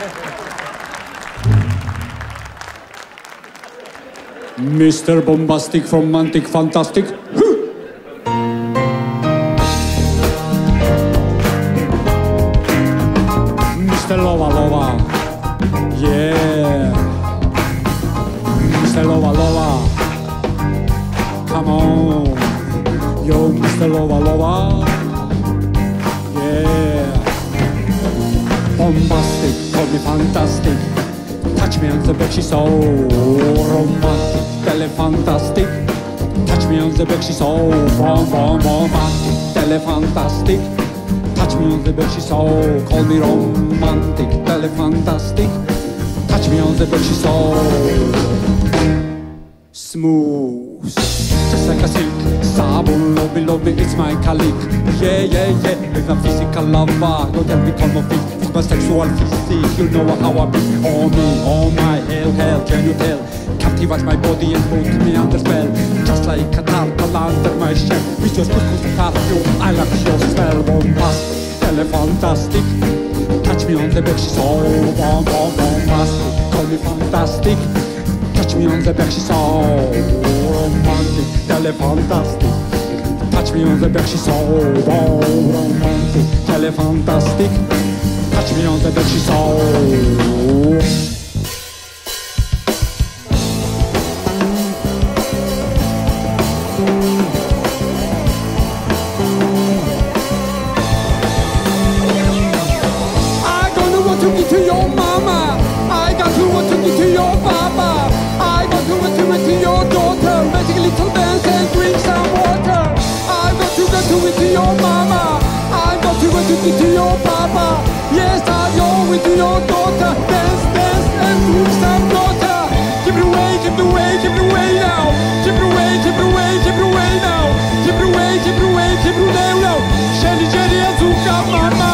Mr. Bombastic, romantic, fantastic. Mr. Lova Lova, yeah. Mr. Lova Lova, come on. Yo, Mr. Lova Lova, yeah. Bombastic, call me fantastic. Touch me on the back, she's so romantic, telefantastic. Touch me on the back, she's so romantic, telefantastic. Touch me on the back, she's so, call me romantic, telefantastic. Touch me on the back, she's so smooth, just like a silk. Sabun, lobby, it's my colleague. Yeah, with a physical lover, don't tell me come of it. It's my sexual physique, you know how I be. Oh me, oh my, hell, can you tell? Captivate my body and put me under spell. Just like a tartar under my shell. With your sweet perfume, I like your spell. Bombastic, telefantastic. Touch me on the back, she's so bombastic. Call me fantastic. Touch me on the back, she's so romantic, telefantastic. Touch me on the back, she's so romantic, telefantastic. Touch me on the back, she's so. To your papa, yes, I go with your daughter. Dance, and move some daughter. Keep it away now. Keep it away now. Keep it away now. Shelly, azúcar, mama.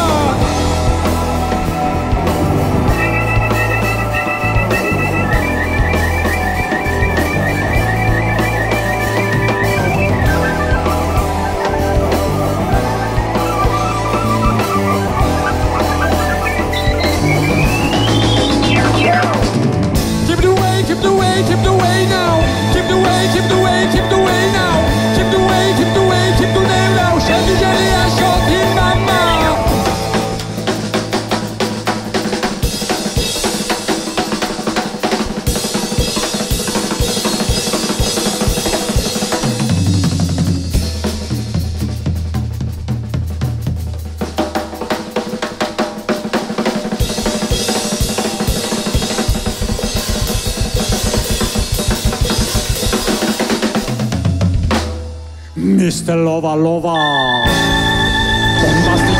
Mr. Lova Lova, Bombastic.